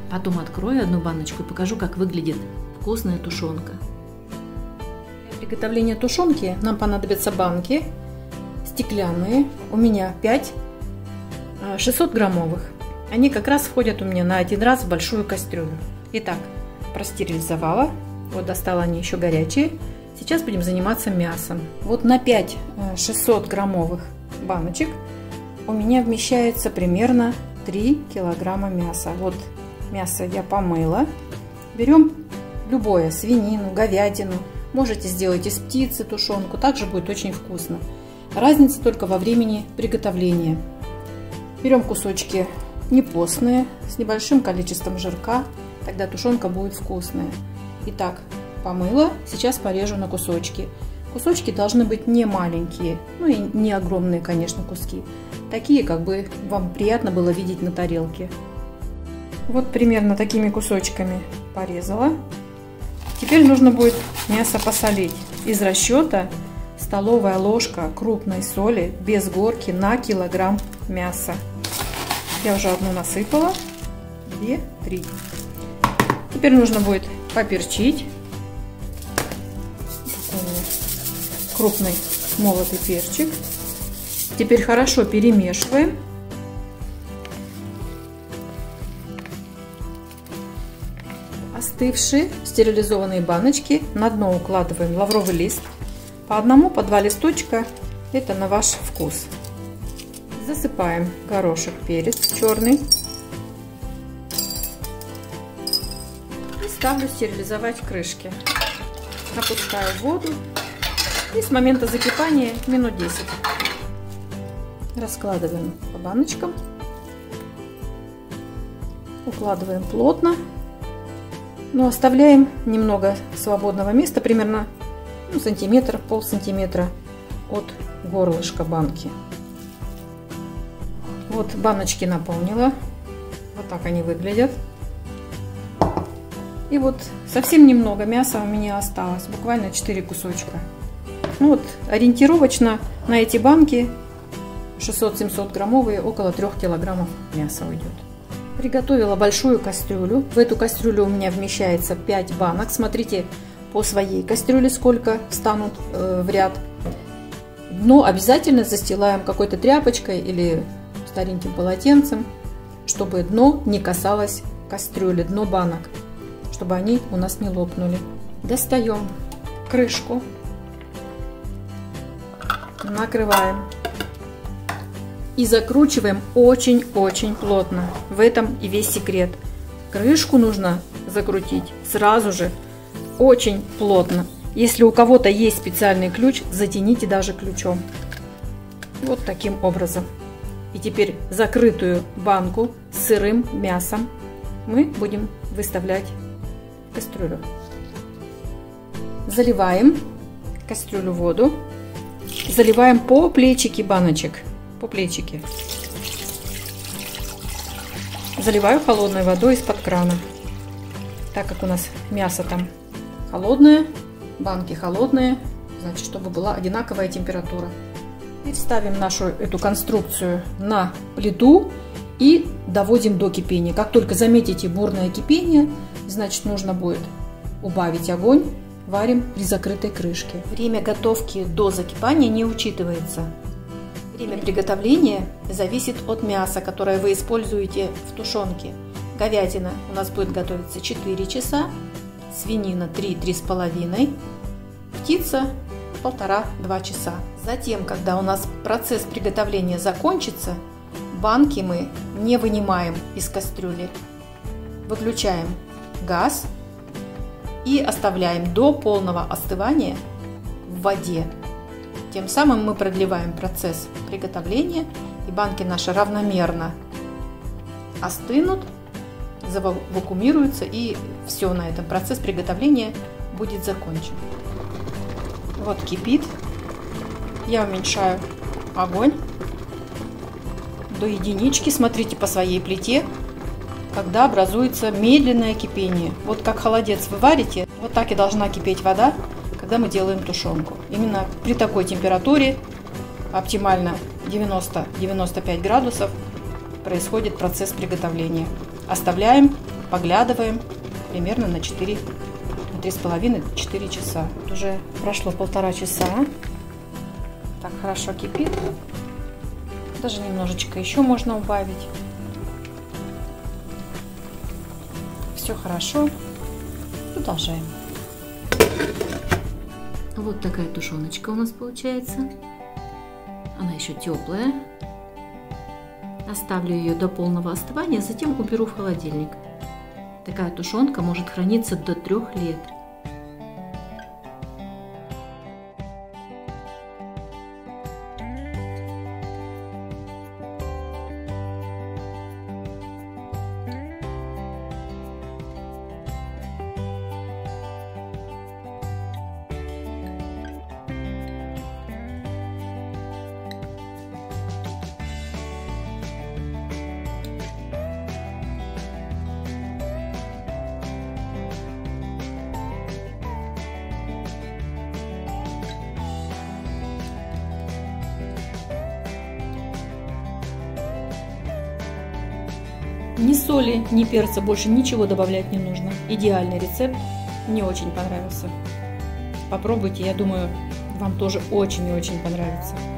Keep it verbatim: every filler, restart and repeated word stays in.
Потом открою одну баночку и покажу, как выглядит вкусная тушенка. Для приготовления тушенки нам понадобятся банки стеклянные. У меня пять шестьсот граммовых. Они как раз входят у меня на один раз в большую кастрюлю. Итак, простерилизовала. Вот достала, они еще горячие. Сейчас будем заниматься мясом. Вот на пять шестьсот граммовых баночек у меня вмещается примерно три килограмма мяса. Вот мясо я помыла. Берем любое, свинину, говядину. Можете сделать из птицы тушенку, также будет очень вкусно. Разница только во времени приготовления. Берем кусочки не постные, с небольшим количеством жирка, тогда тушенка будет вкусная. Итак, помыла, сейчас порежу на кусочки. Кусочки должны быть не маленькие, ну и не огромные, конечно, куски. Такие, как бы вам приятно было видеть на тарелке. Вот примерно такими кусочками порезала. Теперь нужно будет мясо посолить. Из расчета столовая ложка крупной соли без горки на килограмм мяса. Я уже одну насыпала, две, три. Теперь нужно будет поперчить. Крупный молотый перчик. Теперь хорошо перемешиваем. Остывшие стерилизованные баночки на дно укладываем лавровый лист. По одному, по два листочка. Это на ваш вкус. Засыпаем горошек, перец черный. И ставлю стерилизовать крышки. Опускаю воду. И с момента закипания минут десять. Раскладываем по баночкам. Укладываем плотно. Но оставляем немного свободного места, примерно ну, сантиметр, пол сантиметра от горлышка банки. Вот баночки наполнила. Вот так они выглядят. И вот совсем немного мяса у меня осталось, буквально четыре кусочка. Ну вот ориентировочно на эти банки шестьсот-семьсот граммовые, около трёх килограммов мяса уйдет. Приготовила большую кастрюлю. В эту кастрюлю у меня вмещается пять банок. Смотрите по своей кастрюле, сколько встанут э, в ряд. Дно обязательно застилаем какой-то тряпочкой или стареньким полотенцем, чтобы дно не касалось кастрюли, дно банок, чтобы они у нас не лопнули. Достаем крышку, накрываем и закручиваем очень-очень плотно. В этом и весь секрет. Крышку нужно закрутить сразу же очень плотно. Если у кого-то есть специальный ключ, затяните даже ключом. Вот таким образом. И теперь закрытую банку с сырым мясом мы будем выставлять в кастрюлю. Заливаем кастрюлю воду. Заливаем по плечике баночек. По плечике. Заливаю холодной водой из-под крана. Так как у нас мясо там холодное, банки холодные, значит, чтобы была одинаковая температура. Теперь ставим нашу эту конструкцию на плиту и доводим до кипения. Как только заметите бурное кипение, значит, нужно будет убавить огонь. Варим при закрытой крышке. Время готовки до закипания не учитывается. Время приготовления зависит от мяса, которое вы используете в тушенке. Говядина у нас будет готовиться четыре часа, свинина три-три с половиной, птица полтора-два часа. Затем, когда у нас процесс приготовления закончится, банки мы не вынимаем из кастрюли. Выключаем газ и оставляем до полного остывания в воде. Тем самым мы продлеваем процесс приготовления, и банки наши равномерно остынут, завакуумируются, и все, на этом процесс приготовления будет закончен. Вот кипит. Я уменьшаю огонь до единички. Смотрите по своей плите, когда образуется медленное кипение. Вот как холодец вы варите, вот так и должна кипеть вода, когда мы делаем тушенку. Именно при такой температуре, оптимально девяносто-девяносто пять градусов, происходит процесс приготовления. Оставляем поглядываем примерно на четыре, на три с половиной - четыре часа. Уже прошло полтора часа. Так хорошо кипит. Даже немножечко еще можно убавить. Все хорошо. Продолжаем. Вот такая тушеночка у нас получается. Она еще теплая. Оставлю ее до полного остывания, затем уберу в холодильник. Такая тушенка может храниться до трех лет. Ни соли, ни перца, больше ничего добавлять не нужно. Идеальный рецепт. Мне очень понравился. Попробуйте, я думаю, вам тоже очень и очень понравится.